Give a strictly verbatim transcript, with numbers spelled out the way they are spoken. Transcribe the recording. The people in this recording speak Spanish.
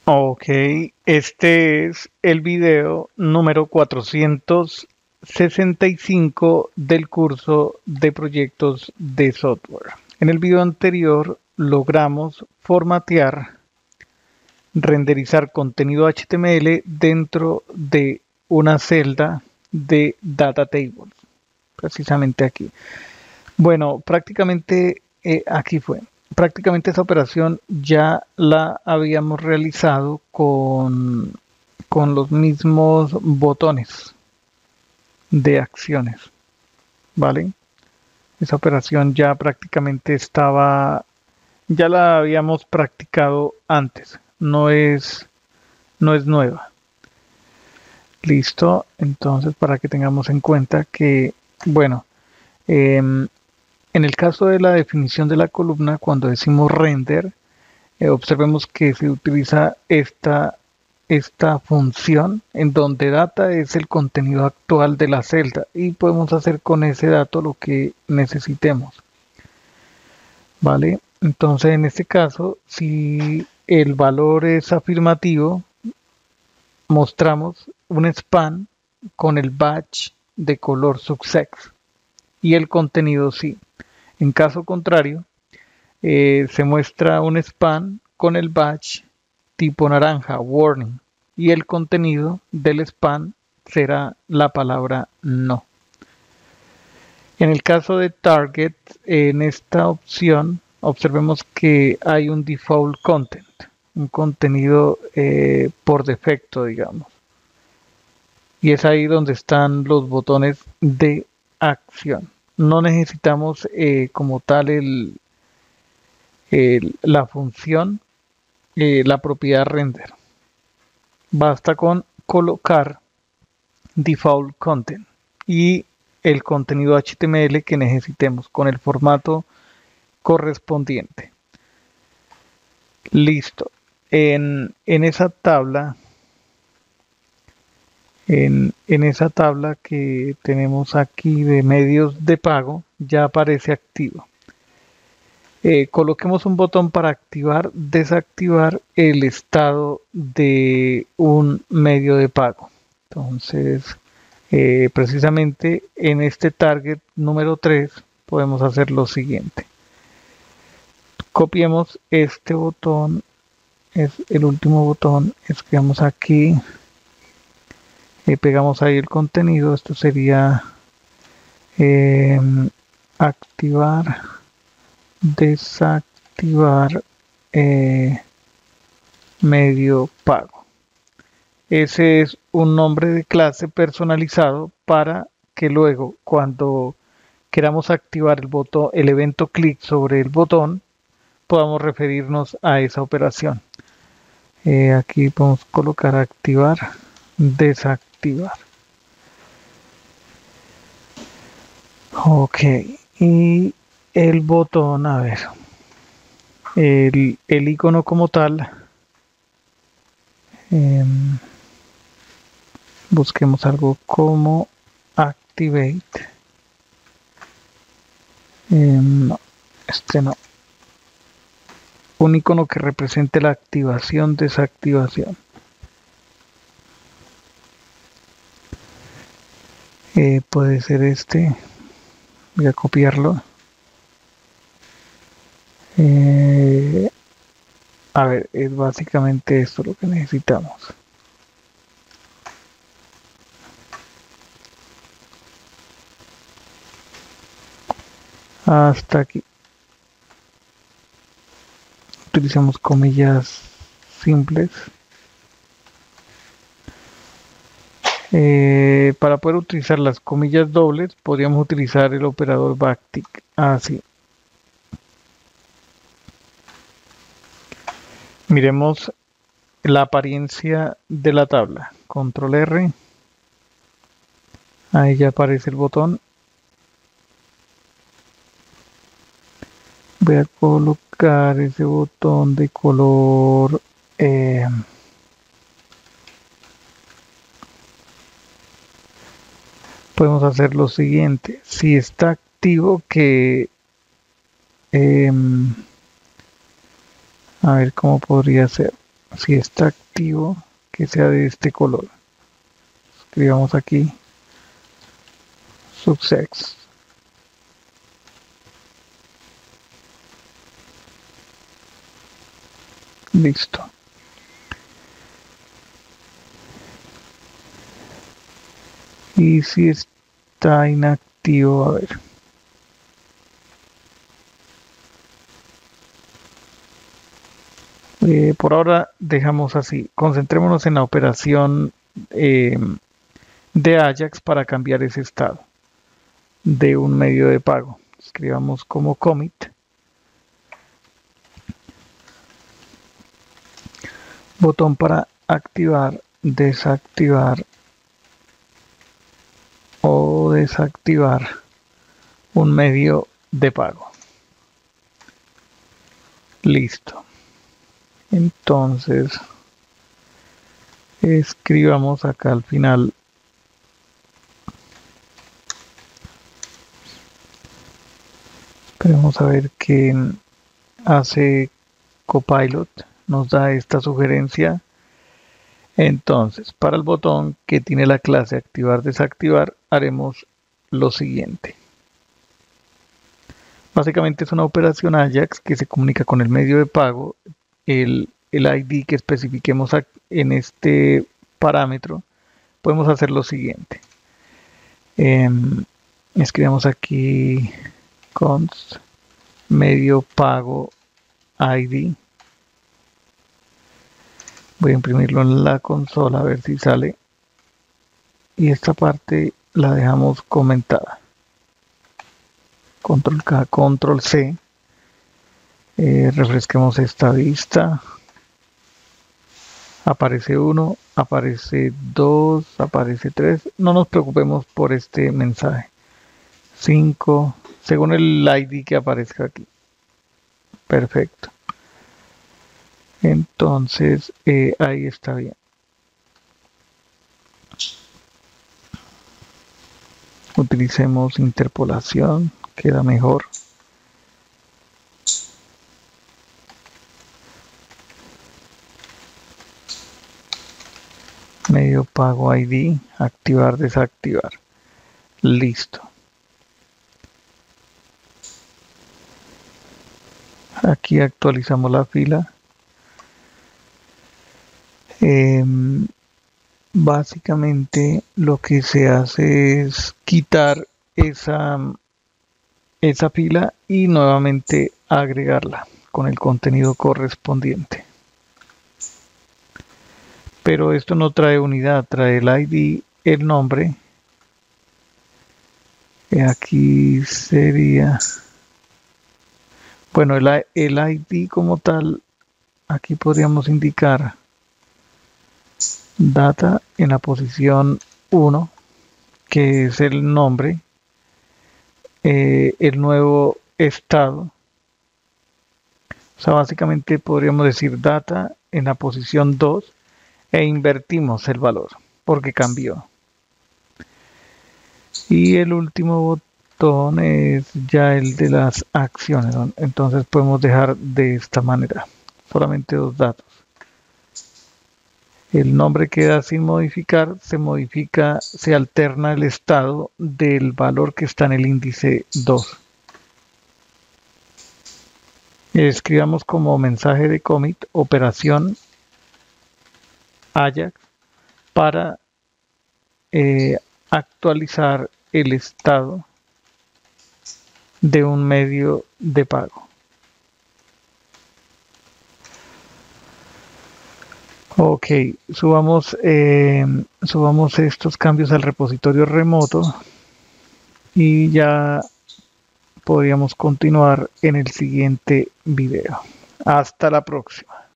Ok, este es el video número cuatrocientos sesenta y cinco del curso de proyectos de software. En el video anterior logramos formatear, renderizar contenido H T M L dentro de una celda de data tables, precisamente aquí. Bueno, prácticamente eh, aquí fue. Prácticamente esa operación ya la habíamos realizado con, con los mismos botones de acciones, ¿vale? Esa operación ya prácticamente estaba, ya la habíamos practicado antes, no es, no es nueva. Listo, entonces para que tengamos en cuenta que, bueno, eh, en el caso de la definición de la columna, cuando decimos render, eh, observemos que se utiliza esta, esta función en donde data es el contenido actual de la celda y podemos hacer con ese dato lo que necesitemos. ¿Vale? Entonces, en este caso, si el valor es afirmativo, mostramos un span con el badge de color success y el contenido sí. En caso contrario, eh, se muestra un span con el badge tipo naranja, warning, y el contenido del span será la palabra no. En el caso de target, en esta opción, observemos que hay un default content, un contenido eh, por defecto, digamos. Y es ahí donde están los botones de acción. No necesitamos eh, como tal el, el, la función, eh, la propiedad render. Basta con colocar default content y el contenido H T M L que necesitemos con el formato correspondiente. Listo. En, en esa tabla, en, en esa tabla que tenemos aquí de medios de pago, ya aparece activo. Eh, coloquemos un botón para activar, desactivar el estado de un medio de pago. Entonces, eh, precisamente en este target número tres podemos hacer lo siguiente. Copiemos este botón, es el último botón, escribamos aquí, eh, pegamos ahí el contenido, esto sería eh, activar, desactivar eh, medio pago. Ese es un nombre de clase personalizado para que luego cuando queramos activar el botón, el evento clic sobre el botón, podamos referirnos a esa operación. Eh, aquí podemos colocar activar, desactivar. Ok, y el botón, a ver, el, el icono como tal, eh, busquemos algo como activate. Eh, no, este no. Un icono que represente la activación, desactivación. Eh, puede ser este. Voy a copiarlo. Eh, a ver, es básicamente esto lo que necesitamos. Hasta aquí. Utilizamos comillas simples. Eh, para poder utilizar las comillas dobles, podríamos utilizar el operador backtick. Así. Miremos la apariencia de la tabla. Control R. Ahí ya aparece el botón. Voy a colocar ese botón de color eh, podemos hacer lo siguiente. Si está activo, que eh, a ver cómo podría ser. si está activo, que sea de este color. Escribamos aquí success. Listo. Y si está inactivo, a ver. Eh, por ahora dejamos así. Concentrémonos en la operación eh, de Ajax para cambiar ese estado de un medio de pago. Escribamos como commit. Botón para activar, desactivar o desactivar un medio de pago. Listo. Entonces, escribamos acá al final esperemos a ver qué hace Copilot, nos da esta sugerencia. Entonces, para el botón que tiene la clase activar desactivar, haremos lo siguiente. Básicamente es una operación Ajax que se comunica con el medio de pago. El, el I D que especifiquemos en este parámetro, podemos hacer lo siguiente. Eh, escribamos aquí const medio pago I D. Voy a imprimirlo en la consola a ver si sale. Y esta parte la dejamos comentada. Control K, Control C. Eh, refresquemos esta vista. Aparece uno, aparece dos, aparece tres. No nos preocupemos por este mensaje. cinco, según el I D que aparezca aquí. Perfecto. Entonces, eh, ahí está bien. Utilicemos interpolación, queda mejor. Medio pago I D, activar, desactivar. Listo. Aquí actualizamos la fila. Eh, básicamente lo que se hace es quitar esa, esa fila y nuevamente agregarla con el contenido correspondiente. Pero esto no trae unidad, trae el I D, el nombre. Aquí sería, bueno, el, el I D como tal, aquí podríamos indicar data en la posición uno, que es el nombre, eh, el nuevo estado. O sea, básicamente podríamos decir data en la posición dos e invertimos el valor porque cambió. Y el último botón es ya el de las acciones, ¿no? Entonces podemos dejar de esta manera solamente dos datos. El nombre queda sin modificar, se modifica, se alterna el estado del valor que está en el índice dos. Escribamos como mensaje de commit operación Ajax para eh, actualizar el estado de un medio de pago. Ok, subamos, eh, subamos estos cambios al repositorio remoto y ya podríamos continuar en el siguiente video. Hasta la próxima.